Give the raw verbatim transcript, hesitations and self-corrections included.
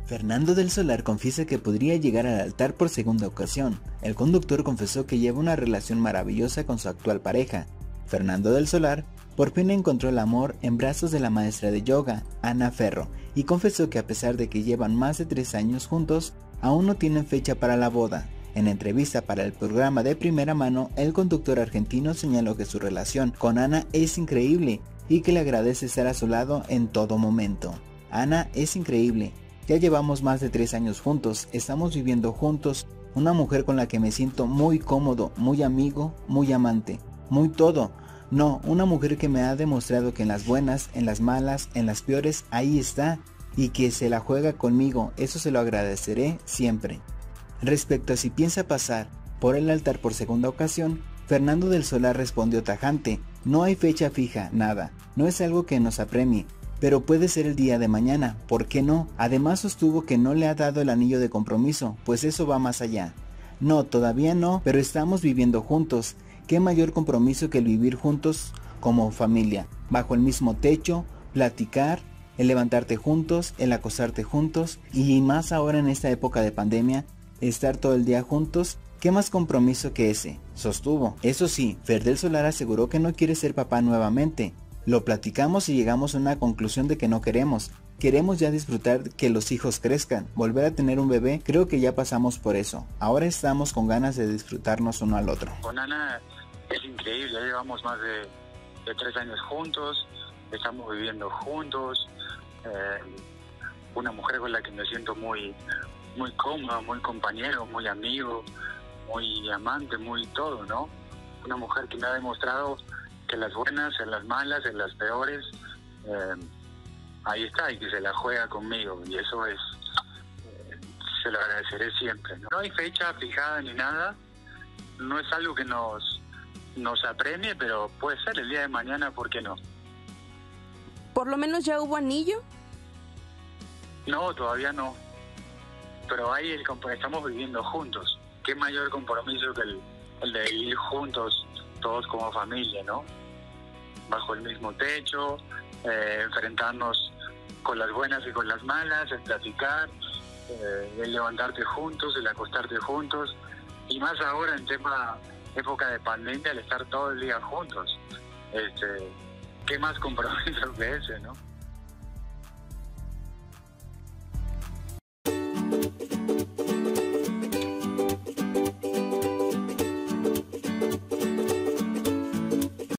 Fernando del Solar confiesa que podría llegar al altar por segunda ocasión. El conductor confesó que lleva una relación maravillosa con su actual pareja. Fernando del Solar por fin encontró el amor en brazos de la maestra de yoga, Ana Ferro, y confesó que a pesar de que llevan más de tres años juntos, aún no tienen fecha para la boda. En entrevista para el programa De Primera Mano, el conductor argentino señaló que su relación con Ana es increíble y que le agradece estar a su lado en todo momento. Ana es increíble. Ya llevamos más de tres años juntos, estamos viviendo juntos, una mujer con la que me siento muy cómodo, muy amigo, muy amante, muy todo. No, una mujer que me ha demostrado que en las buenas, en las malas, en las peores, ahí está, y que se la juega conmigo, eso se lo agradeceré siempre. Respecto a si piensa pasar por el altar por segunda ocasión, Fernando del Solar respondió tajante: no hay fecha fija, nada, no es algo que nos apremie. Pero puede ser el día de mañana, ¿por qué no? Además sostuvo que no le ha dado el anillo de compromiso, pues eso va más allá. No, todavía no, pero estamos viviendo juntos. ¿Qué mayor compromiso que el vivir juntos como familia? Bajo el mismo techo, platicar, el levantarte juntos, el acostarte juntos, y más ahora en esta época de pandemia, estar todo el día juntos. ¿Qué más compromiso que ese? Sostuvo. Eso sí, Fer del Solar aseguró que no quiere ser papá nuevamente. Lo platicamos y llegamos a una conclusión de que no queremos. Queremos ya disfrutar que los hijos crezcan, volver a tener un bebé, creo que ya pasamos por eso. Ahora estamos con ganas de disfrutarnos uno al otro. Con Ana es increíble, ya llevamos más de, de tres años juntos, estamos viviendo juntos, eh, una mujer con la que me siento muy, muy cómodo, muy compañero, muy amigo, muy amante, muy todo, ¿no? Una mujer que me ha demostrado que en las buenas, en las malas, en las peores, eh, ahí está, y que se la juega conmigo, y eso es, eh, se lo agradeceré siempre, ¿no? No hay fecha fijada ni nada, no es algo que nos, nos apremie, pero puede ser el día de mañana, ¿por qué no? ¿Por lo menos ya hubo anillo? No, todavía no, pero ahí el, estamos viviendo juntos. ¿Qué mayor compromiso que el, el de vivir juntos, todos como familia, ¿no? Bajo el mismo techo, eh, enfrentarnos con las buenas y con las malas, el platicar, eh, el levantarte juntos, el acostarte juntos, y más ahora en tema época de pandemia, el estar todo el día juntos. Este, ¿qué más compromiso que ese, no?